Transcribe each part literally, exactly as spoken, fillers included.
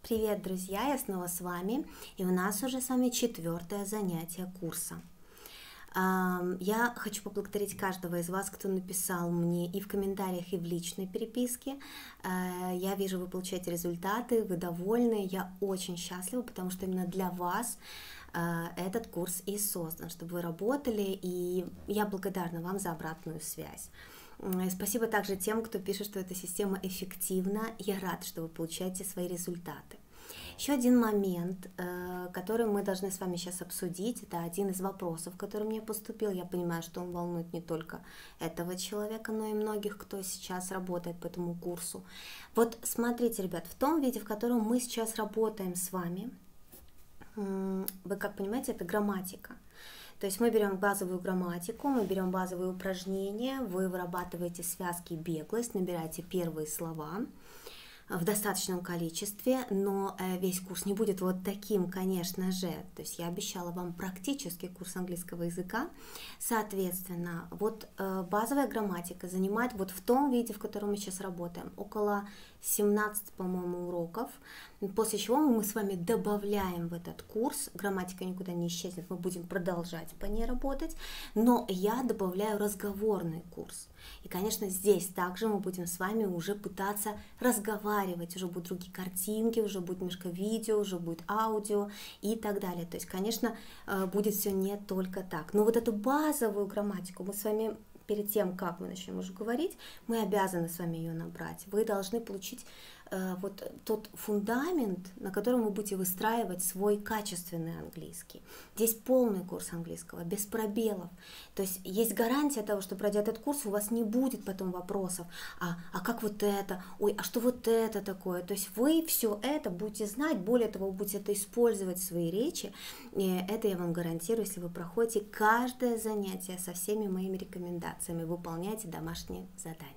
Привет, друзья! Я снова с вами, и у нас уже с вами четвертое занятие курса. Я хочу поблагодарить каждого из вас, кто написал мне и в комментариях, и в личной переписке. Я вижу, вы получаете результаты, вы довольны. Я очень счастлива, потому что именно для вас этот курс и создан, чтобы вы работали, и я благодарна вам за обратную связь. Спасибо также тем, кто пишет, что эта система эффективна. Я рада, что вы получаете свои результаты. Еще один момент, который мы должны с вами сейчас обсудить, это один из вопросов, который мне поступил. Я понимаю, что он волнует не только этого человека, но и многих, кто сейчас работает по этому курсу. Вот смотрите, ребят, в том виде, в котором мы сейчас работаем с вами, вы как понимаете, это грамматика. То есть мы берем базовую грамматику, мы берем базовые упражнения, вы вырабатываете связки и беглость, набираете первые слова в достаточном количестве, но весь курс не будет вот таким, конечно же. То есть я обещала вам практический курс английского языка. Соответственно, вот базовая грамматика занимает вот в том виде, в котором мы сейчас работаем, около семнадцати, по-моему, уроков, после чего мы с вами добавляем в этот курс, грамматика никуда не исчезнет, мы будем продолжать по ней работать, но я добавляю разговорный курс. И, конечно, здесь также мы будем с вами уже пытаться разговаривать, уже будут другие картинки, уже будет немножко видео, уже будет аудио и так далее. То есть, конечно, будет все не только так. Но вот эту базовую грамматику мы с вами перед тем, как мы начнем уже говорить, мы обязаны с вами ее набрать. Вы должны получить э, вот тот фундамент, на котором вы будете выстраивать свой качественный английский. Здесь полный курс английского, без пробелов. То есть есть гарантия того, что пройдя этот курс, у вас не будет потом вопросов, а, а как вот это, ой, а что вот это такое. То есть вы все это будете знать, более того, вы будете это использовать в своей речи. И это я вам гарантирую, если вы проходите каждое занятие со всеми моими рекомендациями. Выполняйте домашние задания.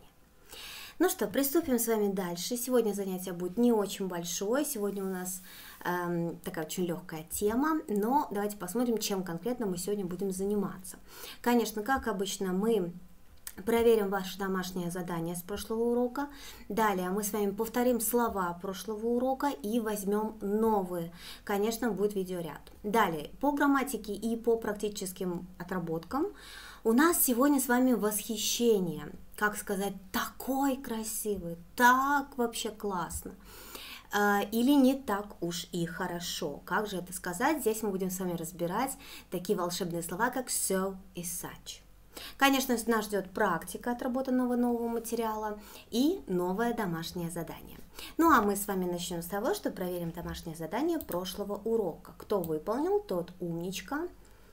Ну что, приступим с вами дальше. Сегодня занятие будет не очень большое. Сегодня у нас э, такая очень легкая тема, но давайте посмотрим, чем конкретно мы сегодня будем заниматься. Конечно, как обычно, мы проверим ваше домашнее задание с прошлого урока. Далее мы с вами повторим слова прошлого урока и возьмем новые. Конечно, будет видеоряд. Далее, по грамматике и по практическим отработкам у нас сегодня с вами восхищение. Как сказать, такой красивый, так вообще классно. Или не так уж и хорошо. Как же это сказать? Здесь мы будем с вами разбирать такие волшебные слова, как so и such. Конечно, нас ждет практика отработанного нового материала и новое домашнее задание. Ну а мы с вами начнем с того, что проверим домашнее задание прошлого урока. Кто выполнил, тот умничка.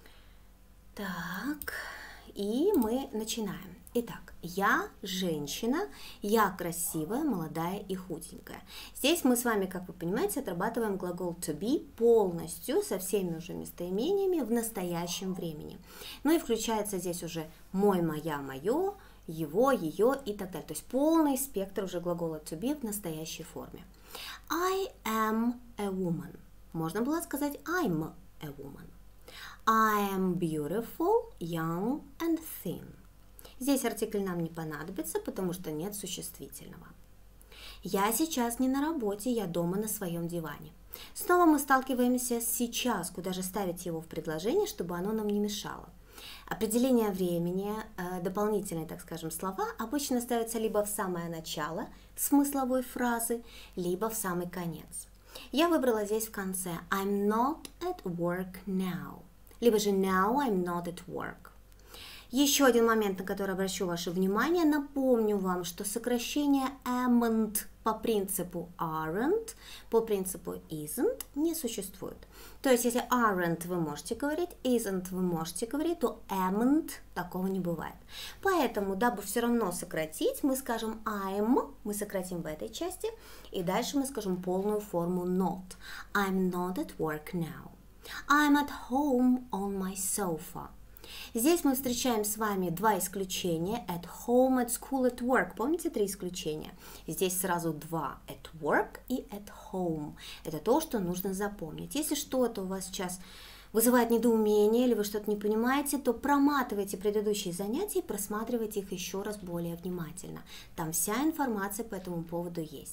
Так, и мы начинаем. Итак, я женщина, я красивая, молодая и худенькая. Здесь мы с вами, как вы понимаете, отрабатываем глагол to be полностью, со всеми уже местоимениями в настоящем времени. Ну и включается здесь уже мой, моя, мое, его, ее и так далее. То есть полный спектр уже глагола to be в настоящей форме. I am a woman. Можно было сказать I'm a woman. I am beautiful, young and thin. Здесь артикль нам не понадобится, потому что нет существительного. Я сейчас не на работе, я дома на своем диване. Снова мы сталкиваемся с сейчас, куда же ставить его в предложение, чтобы оно нам не мешало. Определение времени, дополнительные, так скажем, слова обычно ставятся либо в самое начало смысловой фразы, либо в самый конец. Я выбрала здесь в конце I'm not at work now, либо же now I'm not at work. Еще один момент, на который обращу ваше внимание, напомню вам, что сокращение amn't по принципу aren't, по принципу isn't не существует. То есть, если aren't вы можете говорить, isn't вы можете говорить, то amn't такого не бывает. Поэтому, дабы все равно сократить, мы скажем I'm, мы сократим в этой части, и дальше мы скажем полную форму not. I'm not at work now. I'm at home on my sofa. Здесь мы встречаем с вами два исключения, at home, at school, at work. Помните три исключения? Здесь сразу два, at work и at home. Это то, что нужно запомнить. Если что-то у вас сейчас вызывает недоумение или вы что-то не понимаете, то проматывайте предыдущие занятия и просматривайте их еще раз более внимательно. Там вся информация по этому поводу есть.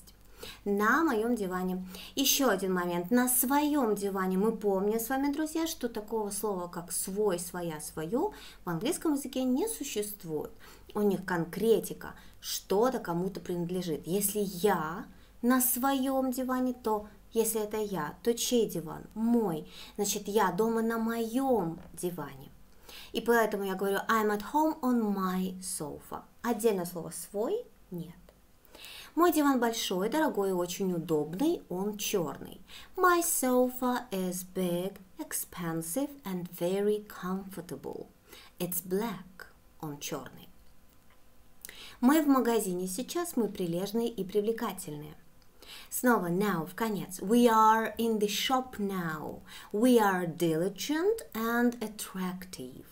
На моем диване. Еще один момент. На своем диване. Мы помним с вами, друзья, что такого слова, как свой, своя, свое в английском языке не существует. У них конкретика. Что-то кому-то принадлежит. Если я на своем диване, то если это я, то чей диван? Мой. Значит, я дома на моем диване. И поэтому я говорю I'm at home on my sofa. Отдельное слово свой нет. Мой диван большой, дорогой и очень удобный, он черный. My sofa is big, expensive and very comfortable. It's black. Он черный. Мы в магазине сейчас, мы прилежные и привлекательные. Снова now в конец. We are in the shop now. We are diligent and attractive.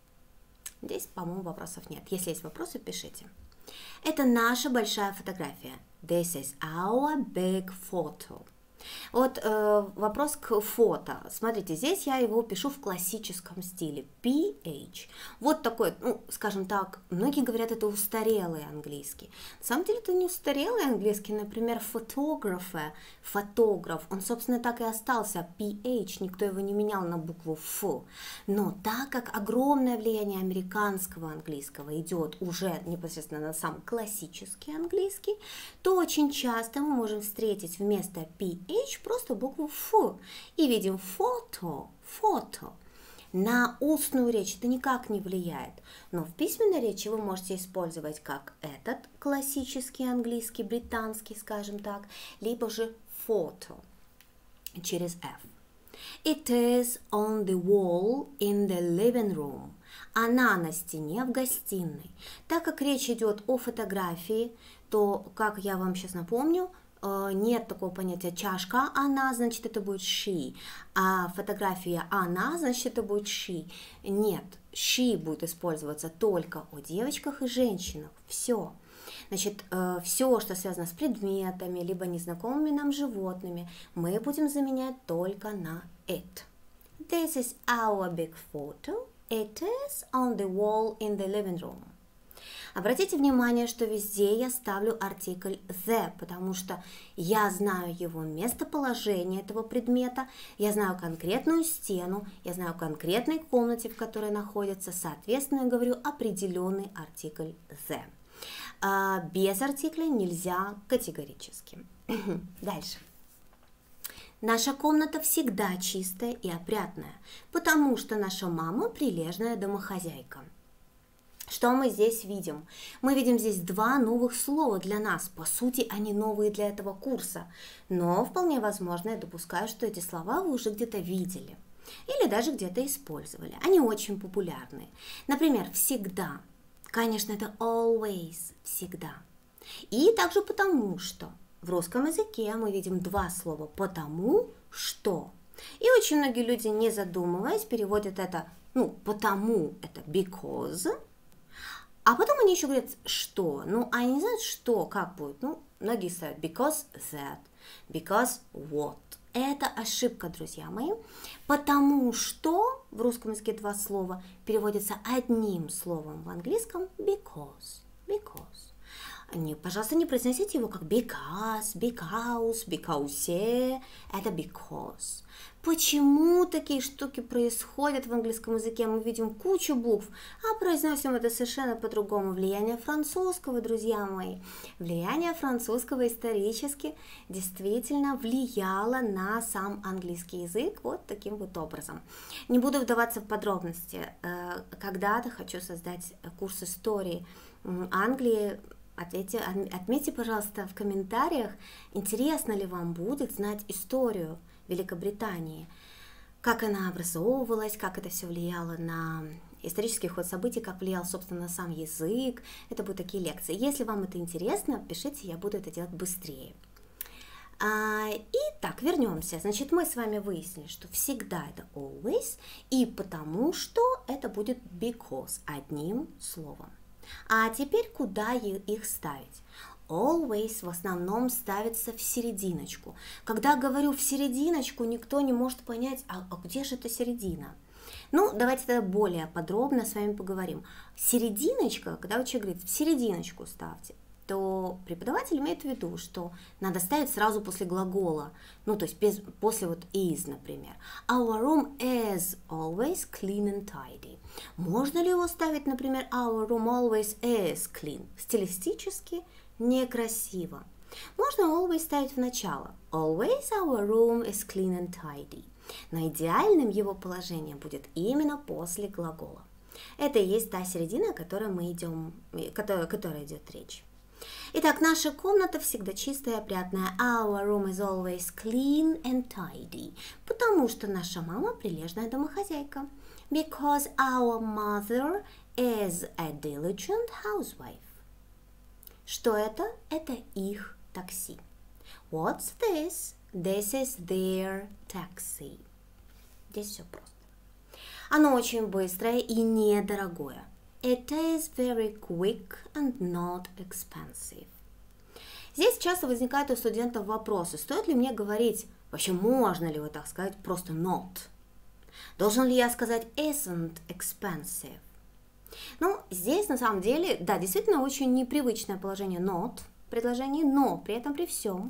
Здесь, по-моему, вопросов нет. Если есть вопросы, пишите. Это наша большая фотография. This is our big photo. Вот э, вопрос к фото. Смотрите, здесь я его пишу в классическом стиле. пи эйч. Вот такой, ну, скажем так, многие говорят, это устарелый английский. На самом деле это не устарелый английский. Например, фотографа, фотограф, он, собственно, так и остался. пи эйч, никто его не менял на букву F. Но так как огромное влияние американского английского идет уже непосредственно на сам классический английский, то очень часто мы можем встретить вместо пи эйч просто букву F и видим фото, фото. На устную речь это никак не влияет, но в письменной речи вы можете использовать как этот классический английский, британский, скажем так, либо же фото через F. It is on the wall in the living room. Она на стене в гостиной. Так как речь идет о фотографии, то, как я вам сейчас напомню, нет такого понятия чашка она, значит это будет she, а фотография она, значит это будет she. Нет, she будет использоваться только о девочках и женщинах. Все. Значит, все, что связано с предметами, либо незнакомыми нам животными, мы будем заменять только на it. This is our big photo. It is on the wall in the living room. Обратите внимание, что везде я ставлю артикль the, потому что я знаю его местоположение этого предмета, я знаю конкретную стену, я знаю конкретной комнате, в которой находится, соответственно, я говорю определенный артикль the. А без артикля нельзя категорически. Дальше. Наша комната всегда чистая и опрятная, потому что наша мама прилежная домохозяйка. Что мы здесь видим? Мы видим здесь два новых слова для нас. По сути, они новые для этого курса. Но вполне возможно, я допускаю, что эти слова вы уже где-то видели. Или даже где-то использовали. Они очень популярны. Например, всегда. Конечно, это always, всегда. И также потому что. В русском языке мы видим два слова потому что. И очень многие люди, не задумываясь, переводят это, ну, потому это because. А потом они еще говорят, что. Ну, они не знают, что, как будет. Ну, многие ставят because that, because what. Это ошибка, друзья мои. Потому что в русском языке два слова переводятся одним словом в английском because. Because. Не, пожалуйста, не произносите его как because, because, because. Это because. Почему такие штуки происходят в английском языке? Мы видим кучу букв, а произносим это совершенно по-другому. Влияние французского, друзья мои. Влияние французского исторически действительно влияло на сам английский язык вот таким вот образом. Не буду вдаваться в подробности. Когда-то хочу создать курс истории Англии. Ответьте, отметьте, пожалуйста, в комментариях, интересно ли вам будет знать историю Великобритании, как она образовывалась, как это все влияло на исторический ход событий, как влиял, собственно, на сам язык. Это будут такие лекции. Если вам это интересно, пишите, я буду это делать быстрее. А, итак, вернемся. Значит, мы с вами выяснили, что всегда это always, и потому что это будет because, одним словом. А теперь куда их ставить? Always в основном ставится в серединочку. Когда говорю в серединочку, никто не может понять, а, а где же эта середина? Ну, давайте тогда более подробно с вами поговорим. Серединочка, когда человек говорит, в серединочку ставьте, то преподаватель имеет в виду, что надо ставить сразу после глагола, ну, то есть без, после вот is, например. Our room is always clean and tidy. Можно ли его ставить, например, our room always is clean? Стилистически некрасиво. Можно always ставить в начало. Always our room is clean and tidy. Но идеальным его положение будет именно после глагола. Это и есть та середина, о которой мы идем, которая, которая идет речь. Итак, наша комната всегда чистая и опрятная. Our room is always clean and tidy. Потому что наша мама прилежная домохозяйка. Because our mother is a diligent housewife. Что это? Это их такси. What's this? This is their taxi. Здесь все просто. Оно очень быстрое и недорогое. It is very quick and not expensive. Здесь часто возникают у студентов вопросы, стоит ли мне говорить, вообще можно ли вот так сказать, просто not? Должен ли я сказать isn't expensive? Ну, здесь на самом деле, да, действительно очень непривычное положение not в предложении, но при этом при всем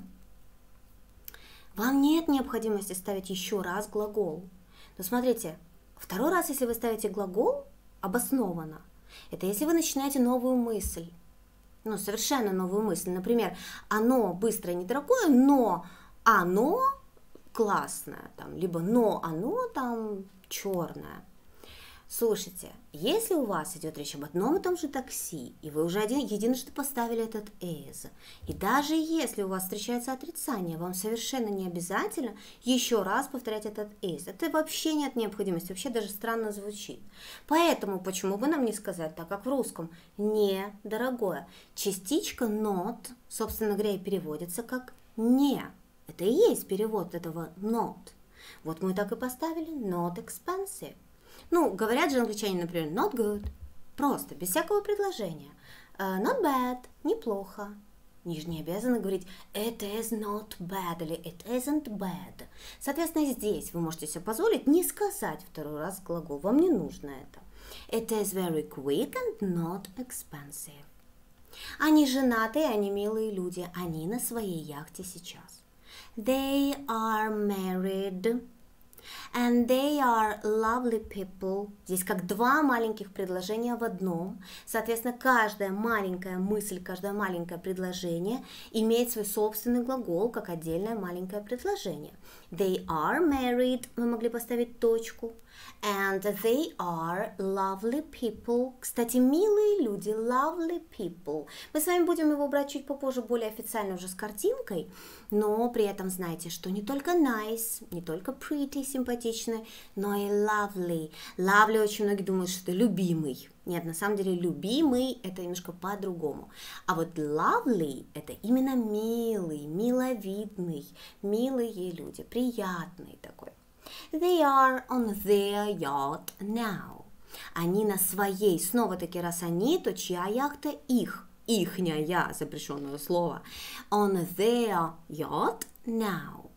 вам нет необходимости ставить еще раз глагол. Но смотрите, второй раз, если вы ставите глагол, обоснованно, это если вы начинаете новую мысль, ну, совершенно новую мысль. Например, оно быстрое, недорогое, но оно классное, там, либо но оно там черное. Слушайте, если у вас идет речь об одном и том же такси, и вы уже один, единожды поставили этот is, и даже если у вас встречается отрицание, вам совершенно не обязательно еще раз повторять этот is. Это вообще нет необходимости, вообще даже странно звучит. Поэтому почему бы нам не сказать так, как в русском, не дорогое. Частичка not, собственно говоря, и переводится как не. Это и есть перевод этого not. Вот мы так и поставили not expensive. Ну, говорят же англичане, например, not good, просто, без всякого предложения. Uh, not bad, неплохо. Они же не обязаны говорить it is not bad или it isn't bad. Соответственно, здесь вы можете себе позволить не сказать второй раз глагол, вам не нужно это. It is very quick and not expensive. Они женатые, они милые люди, они на своей яхте сейчас. They are married. And they are lovely people. Здесь как два маленьких предложения в одном. Соответственно, каждая маленькая мысль, каждое маленькое предложение имеет свой собственный глагол, как отдельное маленькое предложение. They are married. Мы могли поставить точку. And they are lovely people. Кстати, милые люди, lovely people. Мы с вами будем его брать чуть попозже, более официально уже с картинкой, но при этом знайте, что не только nice, не только pretty, симпатичный, но и lovely. Lovely очень многие думают, что это любимый. Нет, на самом деле любимый это немножко по-другому. А вот lovely это именно милый, миловидный, милые люди, приятный такой. They are on their yacht now. Они на своей, снова-таки, раз они, то чья яхта? Их. Ихняя, запрещенное слово. On their yacht now.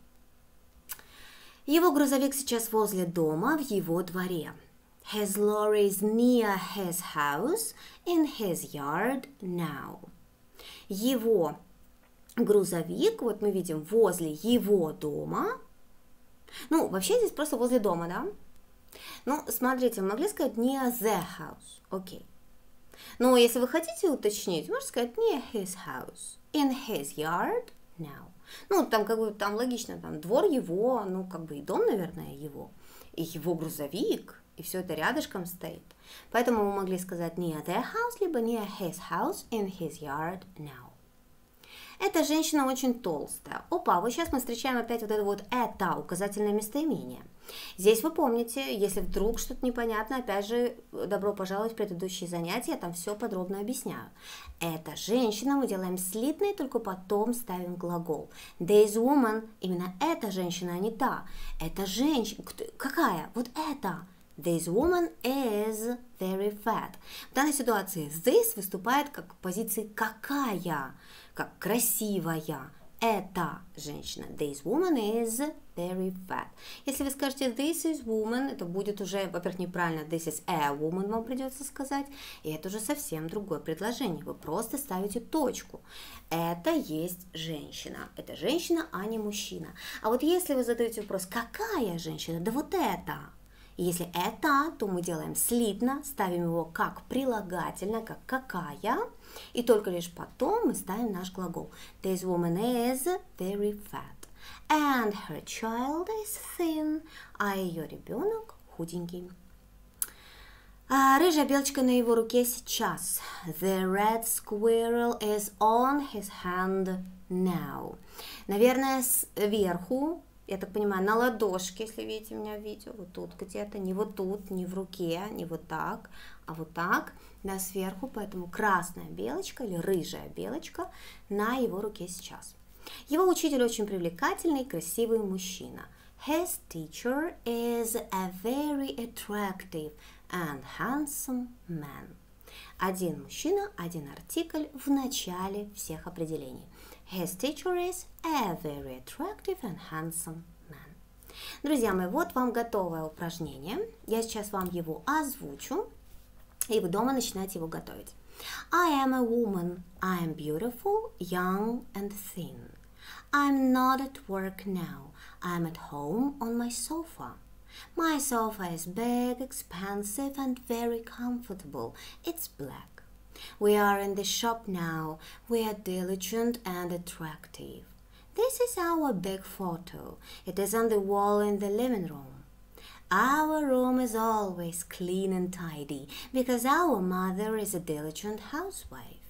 Его грузовик сейчас возле дома, в его дворе. His lorry is near his house, in his yard now. Его грузовик, вот мы видим, возле его дома. Ну, вообще здесь просто возле дома, да? Ну, смотрите, могли сказать near the house, окей. Но если вы хотите уточнить, можете сказать near his house, in his yard now. Ну, там как бы, там логично, там двор его, ну, как бы и дом, наверное, его, и его грузовик, и все это рядышком стоит. Поэтому мы могли сказать near their house, либо near his house, in his yard now. Эта женщина очень толстая. Опа, вот сейчас мы встречаем опять вот это вот это, указательное местоимение. Здесь вы помните, если вдруг что-то непонятно, опять же, добро пожаловать в предыдущие занятия, я там все подробно объясняю. Эта женщина, мы делаем слитный, только потом ставим глагол. This woman, именно эта женщина, а не та. Эта женщина, какая? Вот эта. This woman is very fat. В данной ситуации this выступает как позиции какая, как красивая, эта женщина. This woman is very fat. Если вы скажете this is woman, это будет уже, во-первых, неправильно. This is a woman вам придется сказать. И это уже совсем другое предложение. Вы просто ставите точку. Это есть женщина. Это женщина, а не мужчина. А вот если вы задаете вопрос, какая женщина? Да вот это. И если это, то мы делаем слитно, ставим его как прилагательное, как какая, и только лишь потом мы ставим наш глагол. This woman is very fat, and her child is thin, а ее ребенок худенький. А рыжая белочка на его руке сейчас. The red squirrel is on his hand now. Наверное, сверху, я так понимаю, на ладошке, если видите меня в видео, вот тут где-то, не вот тут, не в руке, не вот так, а вот так, да, сверху, поэтому красная белочка или рыжая белочка на его руке сейчас. Его учитель очень привлекательный, красивый мужчина. His teacher is a very attractive and handsome man. Один мужчина, один артикль в начале всех определений. His teacher is a very attractive and handsome man. Друзья мои, вот вам готовое упражнение. Я сейчас вам его озвучу, и вы дома начинаете его готовить. I am a woman. I am beautiful, young and thin. I'm not at work now. I'm at home on my sofa. My sofa is big, expensive and very comfortable. It's black. We are in the shop now. We are diligent and attractive. This is our big photo. It is on the wall in the living room. Our room is always clean and tidy because our mother is a diligent housewife.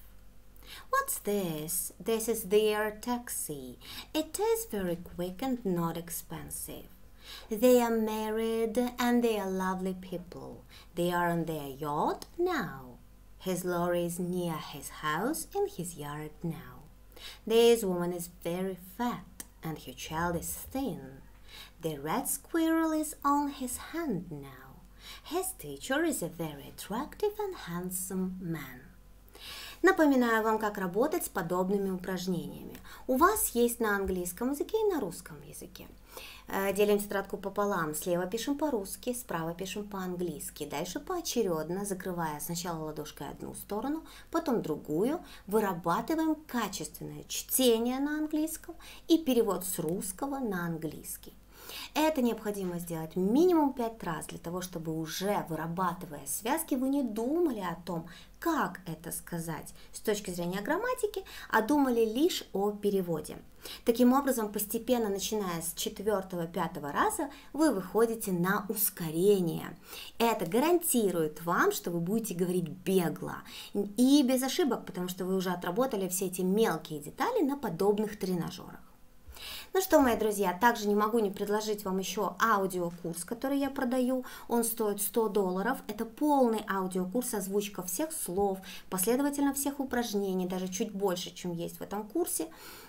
What's this? This is their taxi. It is very quick and not expensive. They are married and they are lovely people. They are on their yacht now. His lorry is near his house in his yard now. This woman is very fat and her child is thin. The red squirrel is on his hand now. His teacher is a very attractive and handsome man. Напоминаю вам, как работать с подобными упражнениями. У вас есть на английском языке и на русском языке. Делим тетрадку пополам. Слева пишем по-русски, справа пишем по-английски. Дальше поочередно, закрывая сначала ладошкой одну сторону, потом другую, вырабатываем качественное чтение на английском и перевод с русского на английский. Это необходимо сделать минимум пять раз, для того, чтобы уже вырабатывая связки, вы не думали о том, как это сказать с точки зрения грамматики, а думали лишь о переводе. Таким образом, постепенно, начиная с четвертого-пятого раза, вы выходите на ускорение. Это гарантирует вам, что вы будете говорить бегло и без ошибок, потому что вы уже отработали все эти мелкие детали на подобных тренажерах. Ну что, мои друзья, также не могу не предложить вам еще аудиокурс, который я продаю. Он стоит сто долларов. Это полный аудиокурс, озвучка всех слов, последовательно всех упражнений, даже чуть больше, чем есть в этом курсе.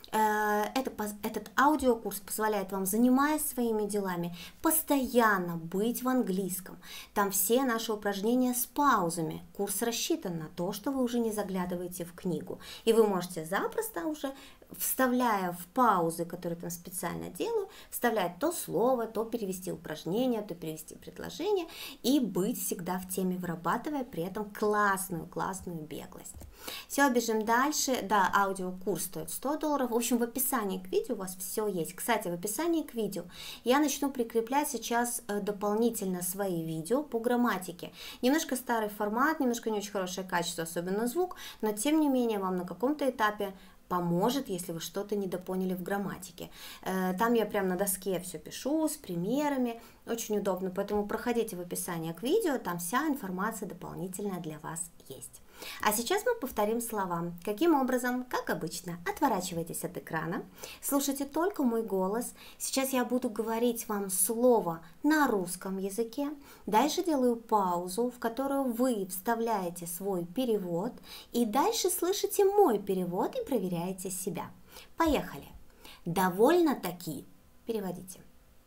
Это, этот аудиокурс позволяет вам, занимаясь своими делами, постоянно быть в английском. Там все наши упражнения с паузами. Курс рассчитан на то, что вы уже не заглядываете в книгу. И вы можете запросто уже, вставляя в паузы, которые там специально делаю, вставлять то слово, то перевести упражнение, то перевести предложение и быть всегда в теме, вырабатывая при этом классную-классную беглость. Все, бежим дальше. Да, аудиокурс стоит сто долларов. В общем, в описании к видео у вас все есть. Кстати, в описании к видео я начну прикреплять сейчас дополнительно свои видео по грамматике. Немножко старый формат, немножко не очень хорошее качество, особенно звук, но тем не менее вам на каком-то этапе поможет, если вы что-то недопоняли в грамматике. Там я прям на доске все пишу с примерами, очень удобно, поэтому проходите в описании к видео, там вся информация дополнительная для вас есть. А сейчас мы повторим слова. Каким образом? Как обычно, отворачивайтесь от экрана, слушайте только мой голос. Сейчас я буду говорить вам слово на русском языке. Дальше делаю паузу, в которую вы вставляете свой перевод. И дальше слышите мой перевод и проверяете себя. Поехали. Довольно-таки. Переводите.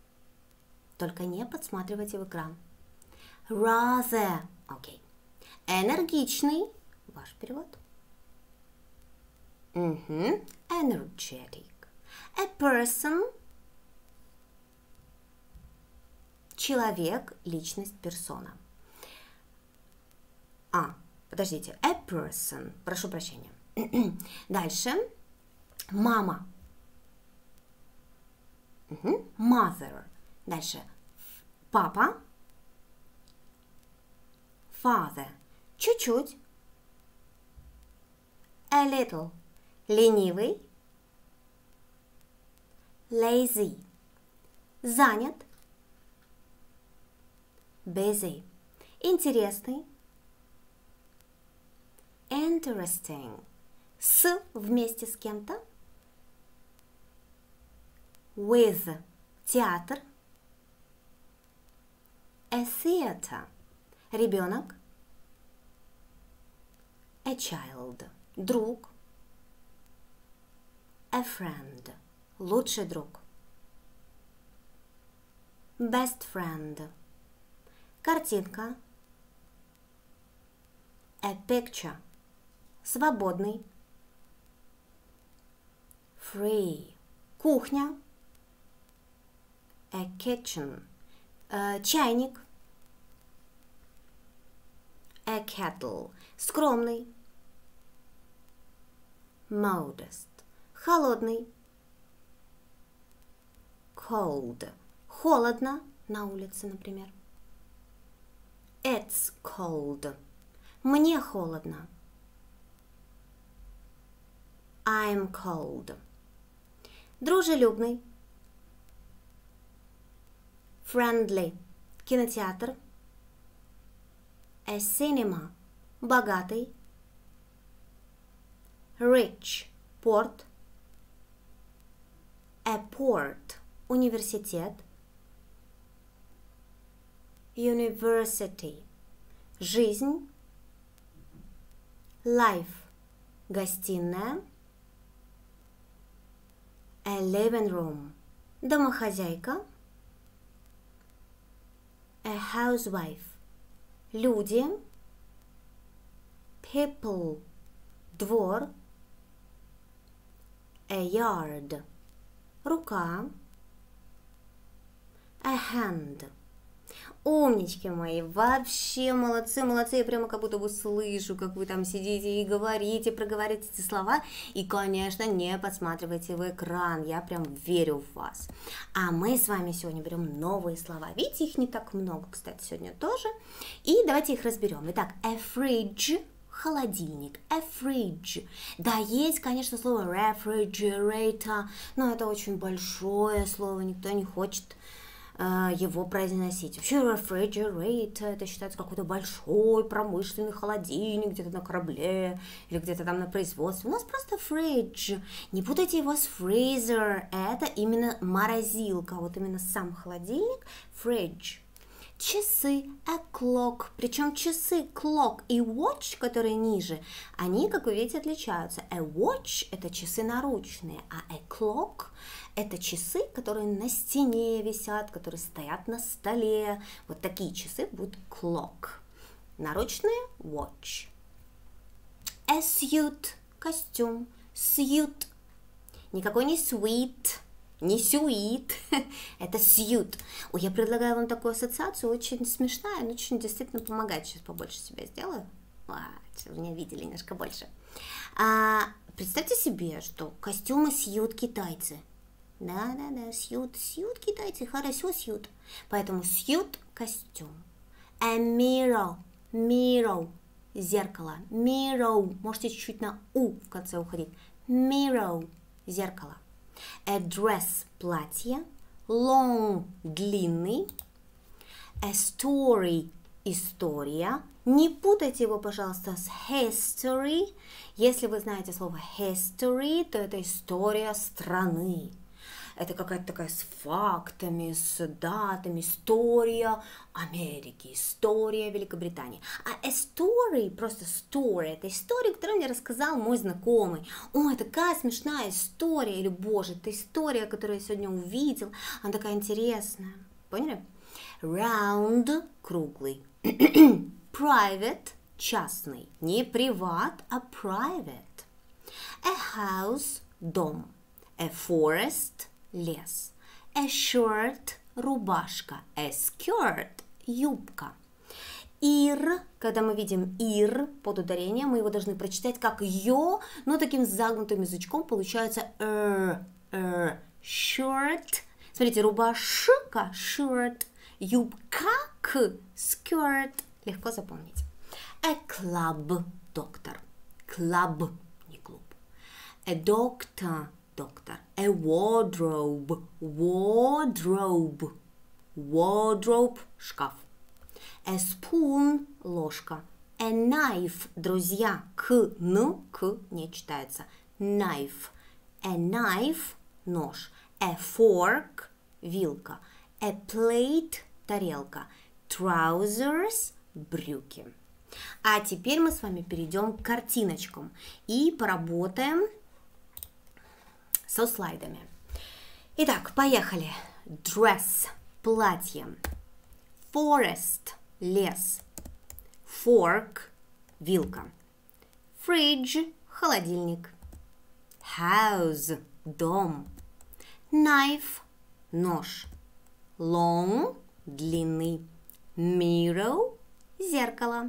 Только не подсматривайте в экран. Rather. Окей. Энергичный. Ваш перевод. Угу. Energetic. A person – человек, личность, персона. А, подождите, a person, прошу прощения. Дальше, мама. Угу. Mother. Дальше, папа. Father. Чуть-чуть. A little. Ленивый. Lazy. Занят. Busy. Интересный. Interesting. С вместе с кем-то. With. Театр. A theater. Ребенок. A child. Друг. A friend. Лучший друг. Best friend. Картинка. A picture. Свободный. Free. Кухня. A kitchen. Uh, чайник. A kettle. Скромный. Modest. Холодный. Cold. Холодно. На улице, например. It's cold. Мне холодно. I'm cold. Дружелюбный. Friendly. Кинотеатр. A cinema. Богатый. Rich. Порт. A port. Университет. University. Жизнь. Life. Гостиная. A living room. Домохозяйка. A housewife. Люди. People. Двор. A yard. Рука. A hand. Умнички мои, вообще молодцы, молодцы, я прямо как будто бы слышу, как вы там сидите и говорите, проговариваете эти слова, и, конечно, не подсматривайте в экран, я прям верю в вас. А мы с вами сегодня берем новые слова, видите, их не так много, кстати, сегодня тоже, и давайте их разберем. Итак, a fridge, холодильник, a fridge. Да, есть, конечно, слово refrigerator, но это очень большое слово, никто не хочет его произносить. Вообще refrigerator это считается какой-то большой промышленный холодильник где-то на корабле или где-то там на производстве. У нас просто fridge. Не путайте его с freezer. Это именно морозилка. Вот именно сам холодильник fridge. Часы, a clock, причем часы clock и watch, которые ниже, они, как вы видите, отличаются. A watch – это часы наручные, а a clock – это часы, которые на стене висят, которые стоят на столе. Вот такие часы будут clock. Наручные – watch. A suit – костюм, suit – никакой не sweet. Не сюит, это сьют. Ой, я предлагаю вам такую ассоциацию, очень смешная, но очень действительно помогает. Сейчас побольше себя сделаю. Вот, вы меня видели немножко больше. А, представьте себе, что костюмы сьют китайцы. Да-да-да, сьют, сьют китайцы, хорошо сьют. Поэтому сьют костюм. A mirror, mirror, зеркало. Mirror, можете чуть-чуть на у в конце уходить. Mirror, зеркало. A dress – платье, long – длинный, a story – история. Не путайте его, пожалуйста, с history. Если вы знаете слово history, то это история страны. Это какая-то такая с фактами, с датами, история Америки, история Великобритании. А a story, просто story, это история, которую мне рассказал мой знакомый. Ой, такая смешная история, или, боже, это история, которую я сегодня увидел, она такая интересная. Поняли? Round, круглый. Private, частный. Не приват, а private. A house, дом. A forest – лес. A shirt – рубашка. A skirt – юбка. Ир, когда мы видим ир под ударением, мы его должны прочитать как ё, но таким загнутым язычком получается р, р. Shirt. Смотрите, рубашка, shirt, юбка, к, skirt. Легко запомнить. A club, доктор. Club, не клуб. A doctor, доктор. A wardrobe, wardrobe. Wardrobe, шкаф. A spoon – ложка. A knife – друзья. К, н, к не читается. Knife. A knife – нож. A fork – вилка. A plate – тарелка. Trousers – брюки. А теперь мы с вами перейдем к картиночкам и поработаем со слайдами. Итак, поехали. Dress – платье. Forest – лес. Fork – вилка. Fridge – холодильник. House – дом. Knife – нож. Long – длинный. Mirror – зеркало.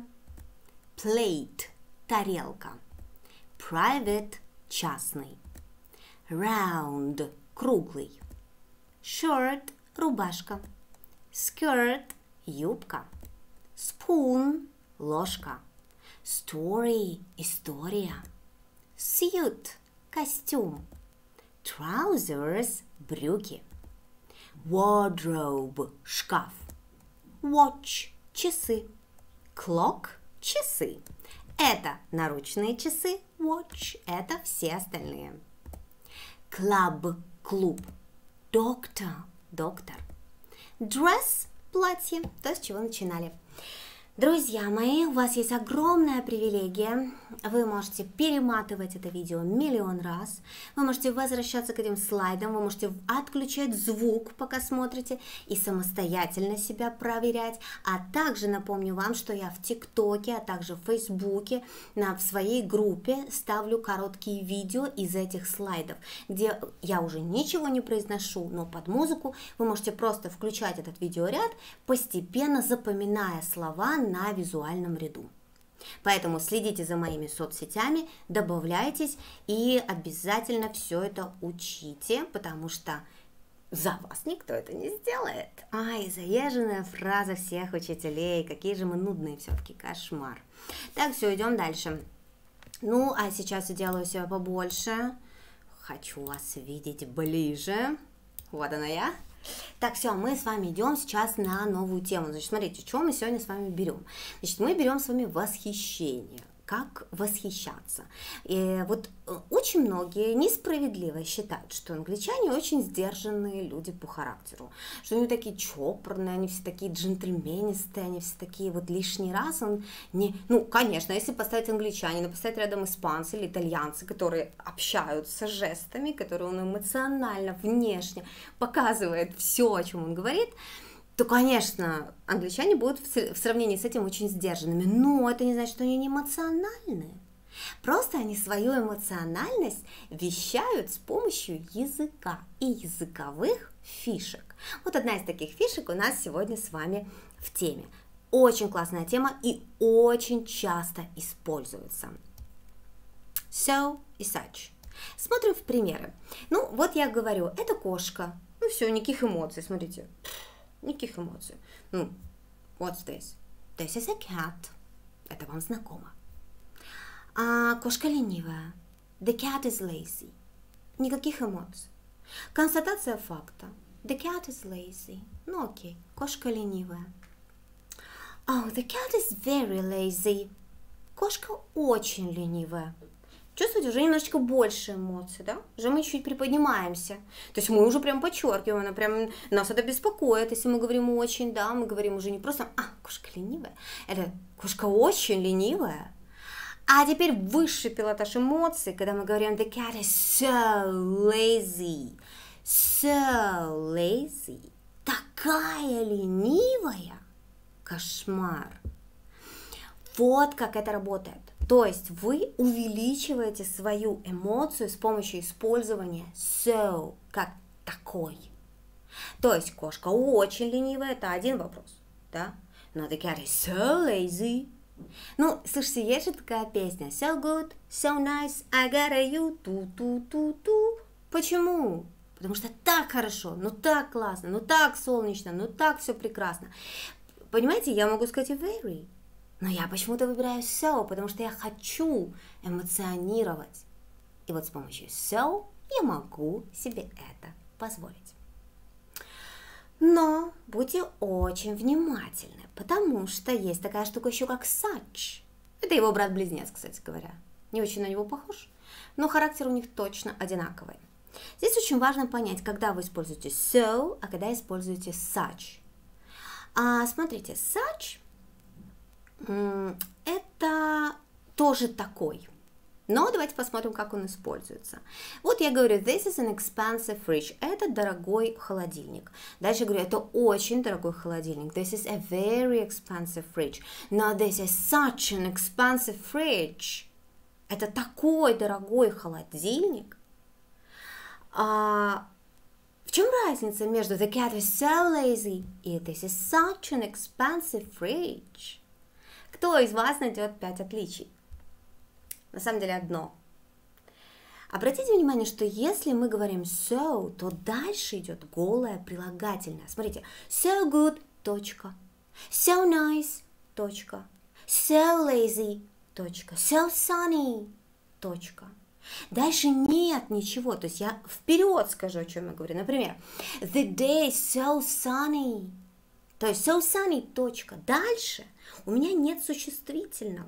Plate – тарелка. Private – частный. Round – круглый. Shirt – рубашка. Skirt – юбка. Spoon – ложка. Story – история. Suit – костюм. Trousers – брюки. Wardrobe – шкаф. Watch – часы. Clock – часы. Это наручные часы. Watch – это все остальные. Club – клуб. Doctor – доктор. Dress – платье, то, с чего начинали. Друзья мои, у вас есть огромная привилегия. Вы можете перематывать это видео миллион раз. Вы можете возвращаться к этим слайдам. Вы можете отключать звук, пока смотрите, и самостоятельно себя проверять. А также напомню вам, что я в ТикТоке, а также в Фейсбуке на, в своей группе ставлю короткие видео из этих слайдов, где я уже ничего не произношу, но под музыку вы можете просто включать этот видеоряд, постепенно запоминая слова на визуальном ряду. Поэтому следите за моими соцсетями, добавляйтесь и обязательно все это учите, потому что за вас никто это не сделает. Ай, заезженная фраза всех учителей, какие же мы нудные все-таки, кошмар. Так, все, идем дальше. Ну, а сейчас я делаю себя побольше. Хочу вас видеть ближе. Вот она я. Так, все, мы с вами идем сейчас на новую тему. Значит, смотрите, что мы сегодня с вами берем. Значит, мы берем с вами восхищение. Как восхищаться. И вот очень многие несправедливо считают, что англичане очень сдержанные люди по характеру, что они такие чопорные, они все такие джентльменистые, они все такие вот лишний раз он не... Ну, конечно, если поставить англичанина, поставить рядом испанцы или итальянцы, которые общаются жестами, которые он эмоционально, внешне показывает все, о чем он говорит, то, конечно, англичане будут в сравнении с этим очень сдержанными, но это не значит, что они не эмоциональны. Просто они свою эмоциональность вещают с помощью языка и языковых фишек. Вот одна из таких фишек у нас сегодня с вами в теме. Очень классная тема и очень часто используется. So и such. Смотрим в примеры. Ну, вот я говорю, это кошка. Ну все, никаких эмоций, смотрите. Никаких эмоций. Ну, what's this? This is a cat. Это вам знакомо. А кошка ленивая. The cat is lazy. Никаких эмоций. Констатация факта. The cat is lazy. Ну окей, кошка ленивая. Oh, the cat is very lazy. Кошка очень ленивая. Чувствуете, уже немножечко больше эмоций, да? Уже мы чуть-чуть приподнимаемся. То есть мы уже прям подчеркиваем, она прям, нас это беспокоит. Если мы говорим очень, да, мы говорим уже не просто, а, кошка ленивая. Это кошка очень ленивая. А теперь высший пилотаж эмоций, когда мы говорим, the cat is so lazy. So lazy. Такая ленивая. Кошмар. Вот как это работает. То есть вы увеличиваете свою эмоцию с помощью использования so, как такой. То есть кошка очень ленивая, это один вопрос, да? Но the cat is so lazy. Ну, слушайте, есть же такая песня so good, so nice, I got you, ту-ту-ту-ту. Почему? Потому что так хорошо, ну так классно, ну так солнечно, ну так все прекрасно. Понимаете, я могу сказать и very, но я почему-то выбираю so, потому что я хочу эмоционировать. И вот с помощью so я могу себе это позволить. Но будьте очень внимательны, потому что есть такая штука еще как such. Это его брат-близнец, кстати говоря. Не очень на него похож, но характер у них точно одинаковый. Здесь очень важно понять, когда вы используете so, а когда используете such. А, смотрите, such это тоже такой. Но давайте посмотрим, как он используется. Вот я говорю, this is an expensive fridge. Это дорогой холодильник. Дальше я говорю, это очень дорогой холодильник. This is a very expensive fridge. Но this is such an expensive fridge. Это такой дорогой холодильник. А в чем разница между the cat is so lazy и this is such an expensive fridge? Кто из вас найдет пять отличий? На самом деле одно. Обратите внимание, что если мы говорим so, то дальше идет голое прилагательное. Смотрите, so good, точка, so nice, точка, so lazy, точка, so sunny, точка. Дальше нет ничего, то есть я вперед скажу, о чем я говорю. Например, the day is so sunny, то есть so sunny, точка. Дальше у меня нет существительного.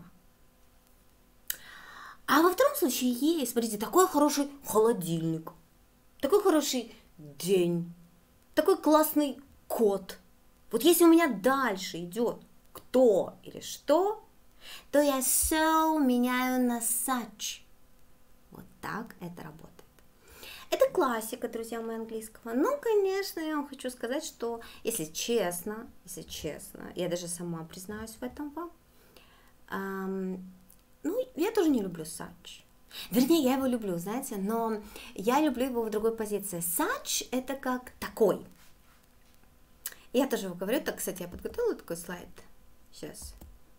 А во втором случае есть, смотрите, такой хороший холодильник, такой хороший день, такой классный кот. Вот если у меня дальше идет кто или что, то я so меняю на such. Вот так это работает. Это классика, друзья мои, английского. Ну, конечно, я вам хочу сказать, что, если честно, если честно, я даже сама признаюсь в этом вам, эм, ну, я тоже не люблю such. Вернее, я его люблю, знаете, но я люблю его в другой позиции. Such – это как такой. Я тоже его говорю. Так, кстати, я подготовила такой слайд. Сейчас.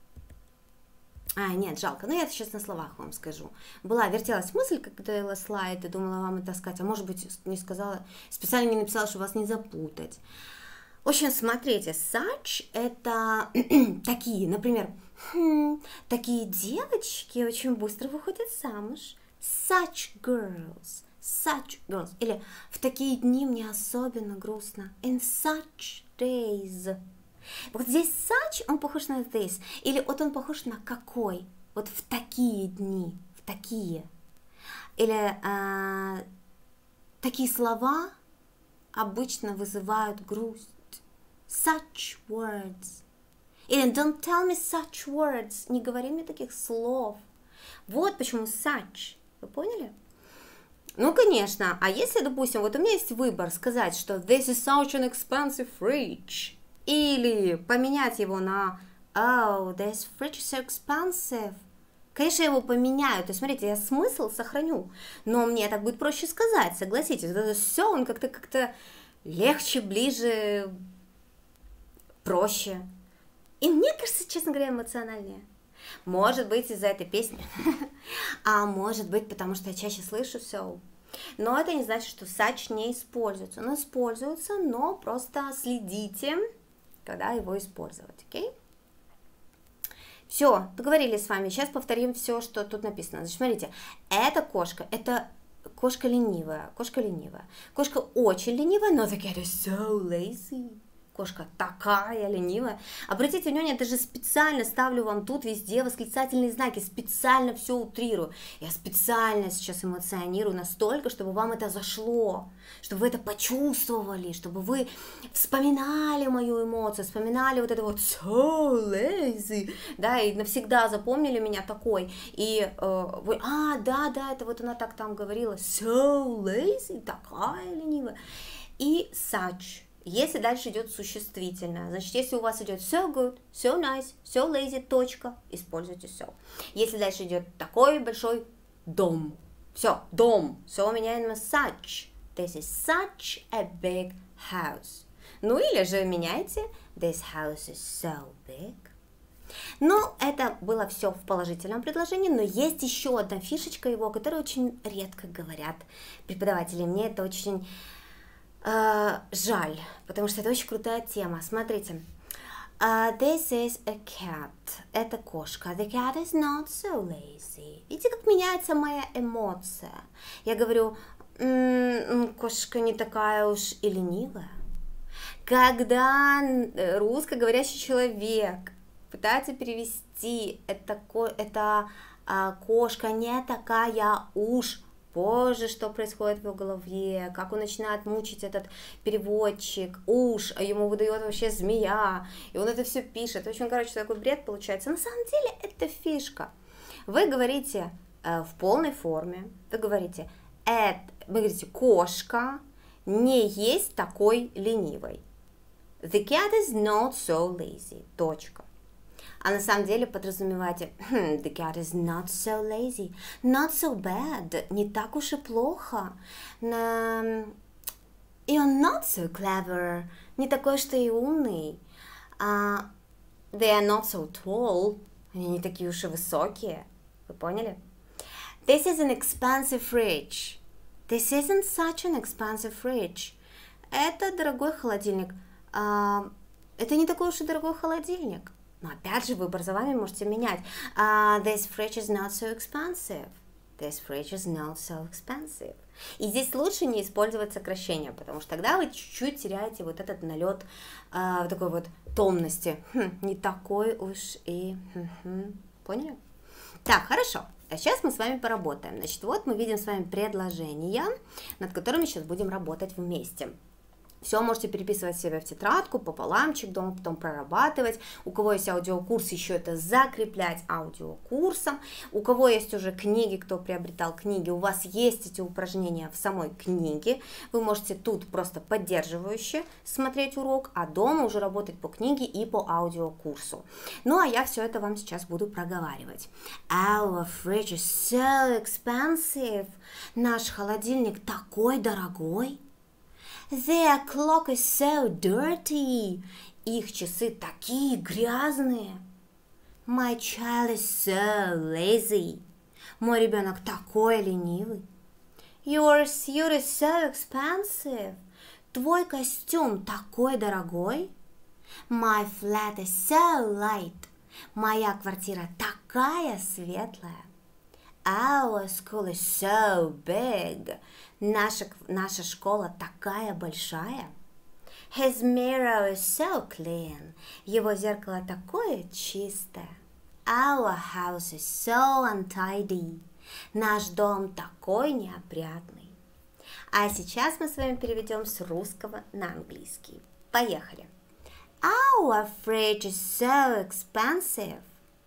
А, нет, жалко. Но я это сейчас на словах вам скажу. Была, вертелась мысль, когда я делала слайд, и думала вам это сказать, а может быть, не сказала, специально не написала, чтобы вас не запутать. В общем, смотрите, such – это такие, например, хм, такие девочки очень быстро выходят замуж. Such girls, such girls. Или в такие дни мне особенно грустно. In such days. Вот здесь such, он похож на this. Или вот он похож на какой. Вот в такие дни, в такие. Или э, такие слова обычно вызывают грусть. Such words. Или don't tell me such words. Не говори мне таких слов. Вот почему such. Вы поняли? Ну, конечно. А если, допустим, вот у меня есть выбор сказать, что this is such an expensive fridge. Или поменять его на oh, this fridge is so expensive. Конечно, я его поменяю. То есть, смотрите, я смысл сохраню. Но мне так будет проще сказать, согласитесь. Вот это все, он как-то как-то легче, ближе, проще. И мне кажется, честно говоря, эмоциональнее. Может быть, из-за этой песни. А может быть, потому что я чаще слышу все. Но это не значит, что such не используется. Он используется, но просто следите, когда его использовать. Окей? Все, договорились с вами. Сейчас повторим все, что тут написано. Значит, смотрите, эта кошка, это кошка ленивая. Кошка ленивая. Кошка очень ленивая, но the cat is so lazy. Кошка такая ленивая. Обратите внимание, я даже специально ставлю вам тут везде восклицательные знаки, специально все утрирую. Я специально сейчас эмоционирую настолько, чтобы вам это зашло, чтобы вы это почувствовали, чтобы вы вспоминали мою эмоцию, вспоминали вот это вот so lazy, да, и навсегда запомнили меня такой. И э, вы, а, да, да, это вот она так там говорила, so lazy, такая ленивая. И such. Если дальше идет существительное, значит, если у вас идет so good, so nice, so lazy, точка, используйте so. Если дальше идет такой большой дом, все, дом, so меняем на such. This is such a big house. Ну или же меняйте this house is so big. Ну, это было все в положительном предложении, но есть еще одна фишечка его, о которой очень редко говорят преподаватели. Мне это очень э, жаль, потому что это очень крутая тема. Смотрите. Uh, this is a cat. Это кошка. The cat is not so lazy. Видите, как меняется моя эмоция? Я говорю, м-м, кошка не такая уж и ленивая. Когда русскоговорящий человек пытается перевести это, это а, кошка не такая уж, боже, что происходит в его голове, как он начинает мучить этот переводчик, уж, а ему выдает вообще змея, и он это все пишет. В общем, короче, такой бред получается. На самом деле это фишка. Вы говорите э, в полной форме, вы говорите, это, вы говорите, кошка не есть такой ленивой. The cat is not so lazy. Точка. А на самом деле подразумеваете the cat is not so lazy, not so bad, не так уж и плохо. Um, и он not so clever, не такой, что и умный. Uh, they are not so tall, они не такие уж и высокие. Вы поняли? This is an expensive fridge. This isn't such an expensive fridge. Это дорогой холодильник. Uh, это не такой уж и дорогой холодильник. Но опять же, выбор за вами можете менять. Uh, this fridge is not so expensive. This fridge is not so expensive. И здесь лучше не использовать сокращения, потому что тогда вы чуть-чуть теряете вот этот налет uh, такой вот томности. Хм, не такой уж и... Хм-хм. Поняли? Так, хорошо. А сейчас мы с вами поработаем. Значит, вот мы видим с вами предложения, над которыми сейчас будем работать вместе. Все можете переписывать себе в тетрадку, пополамчик, дома потом прорабатывать. У кого есть аудиокурс, еще это закреплять аудиокурсом. У кого есть уже книги, кто приобретал книги, у вас есть эти упражнения в самой книге. Вы можете тут просто поддерживающе смотреть урок, а дома уже работать по книге и по аудиокурсу. Ну, а я все это вам сейчас буду проговаривать. Our fridge is so expensive. Наш холодильник такой дорогой. Their clock is so dirty. Их часы такие грязные. My child is so lazy. Мой ребенок такой ленивый. Your suit is so expensive. Твой костюм такой дорогой. My flat is so light. Моя квартира такая светлая. Our school is so big. Наша, наша школа такая большая. His mirror is so clean. Его зеркало такое чистое. Our house is so untidy. Наш дом такой неопрятный. А сейчас мы с вами переведем с русского на английский. Поехали. Our fridge is so expensive.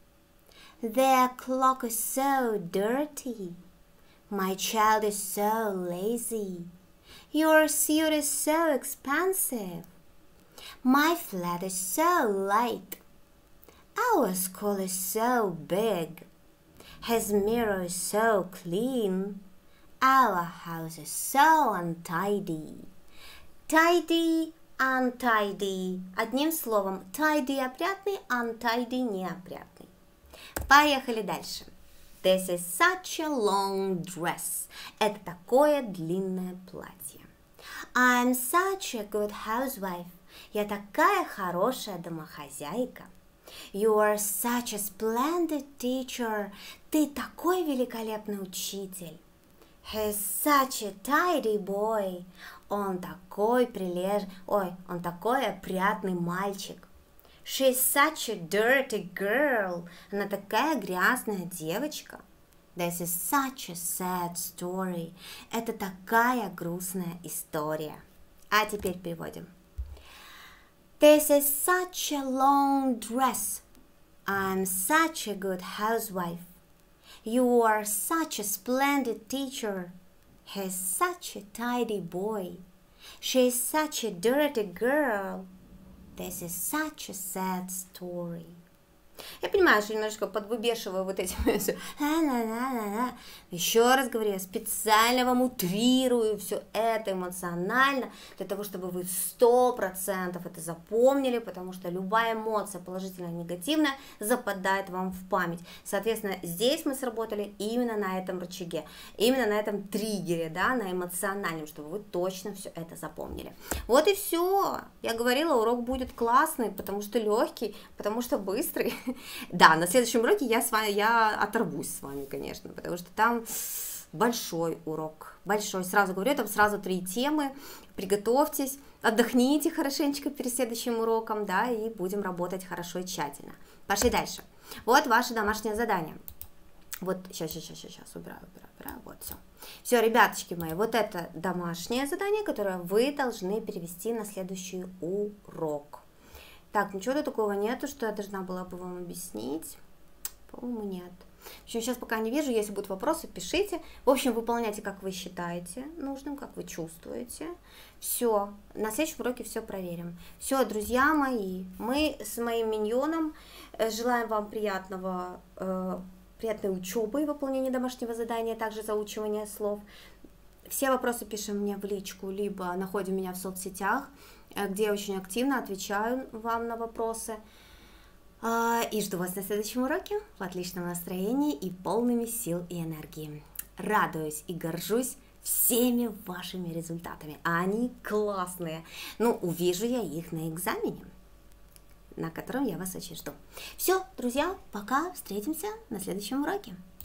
Their clock is so dirty. My child is so lazy. Your suit is so expensive. My flat is so light. Our school is so big. His mirror is so clean. Our house is so untidy. Tidy, untidy. Одним словом, tidy опрятный, untidy неопрятный. Поехали дальше. This is such a long dress. Это такое длинное платье. I'm such a good housewife. Я такая хорошая домохозяйка. You are such a splendid teacher. Ты такой великолепный учитель. He's such a tidy boy. Он такой прилеж... Ой, он такой опрятный мальчик. She's such a dirty girl. Она такая грязная девочка. This is such a sad story. Это такая грустная история. А теперь переводим. This is such a long dress. I'm such a good housewife. You are such a splendid teacher. He's such a tidy boy. She's such a dirty girl. This is such a sad story. Я понимаю, что немножко подвыбешиваю вот этим. Еще раз говорю, я специально вам утрирую все это эмоционально, для того, чтобы вы сто процентов это запомнили, потому что любая эмоция, положительная, негативная, западает вам в память. Соответственно, здесь мы сработали именно на этом рычаге, именно на этом триггере, да, на эмоциональном, чтобы вы точно все это запомнили. Вот и все. Я говорила, урок будет классный, потому что легкий, потому что быстрый. Да, на следующем уроке я с вами, я оторвусь с вами, конечно, потому что там большой урок, большой. Сразу говорю, там сразу три темы. Приготовьтесь, отдохните хорошенечко перед следующим уроком, да, и будем работать хорошо и тщательно. Пошли дальше. Вот ваше домашнее задание. Вот, сейчас, сейчас, сейчас, сейчас, убираю, убираю, убираю, вот, все. Все, ребяточки мои, вот это домашнее задание, которое вы должны перевести на следующий урок. Так, ничего такого нету, что я должна была бы вам объяснить. По-моему, нет. В общем, сейчас пока не вижу, если будут вопросы, пишите. В общем, выполняйте, как вы считаете нужным, как вы чувствуете. Все, на следующем уроке все проверим. Все, друзья мои, мы с моим миньоном желаем вам приятного, э, приятной учебы и выполнения домашнего задания, также заучивания слов. Все вопросы пишем мне в личку, либо находим меня в соцсетях, где я очень активно отвечаю вам на вопросы. И жду вас на следующем уроке в отличном настроении и полными сил и энергии. Радуюсь и горжусь всеми вашими результатами. Они классные. Ну, увижу я их на экзамене, на котором я вас очень жду. Все, друзья, пока. Встретимся на следующем уроке.